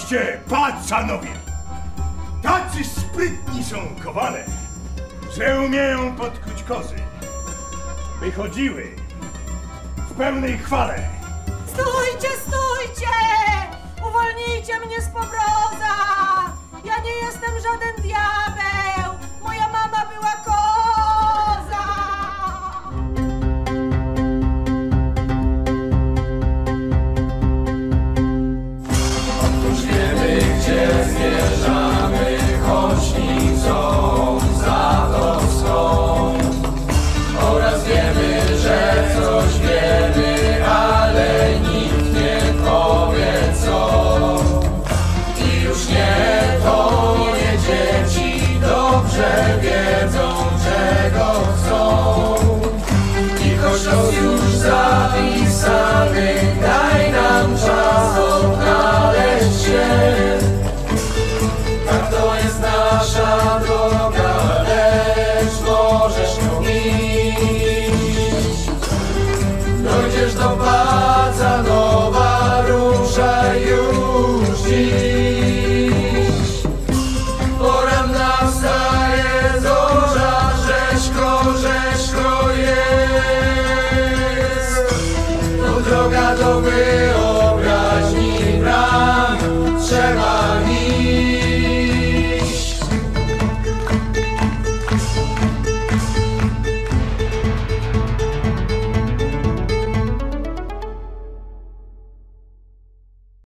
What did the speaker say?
Patrzcie, pacanowie! Tacy sprytni są kowale, że umieją podkuć kozy. Wychodziły w pełnej chwale. Stójcie, stójcie! Uwolnijcie mnie z powroza! Ja nie jestem żaden diabeł!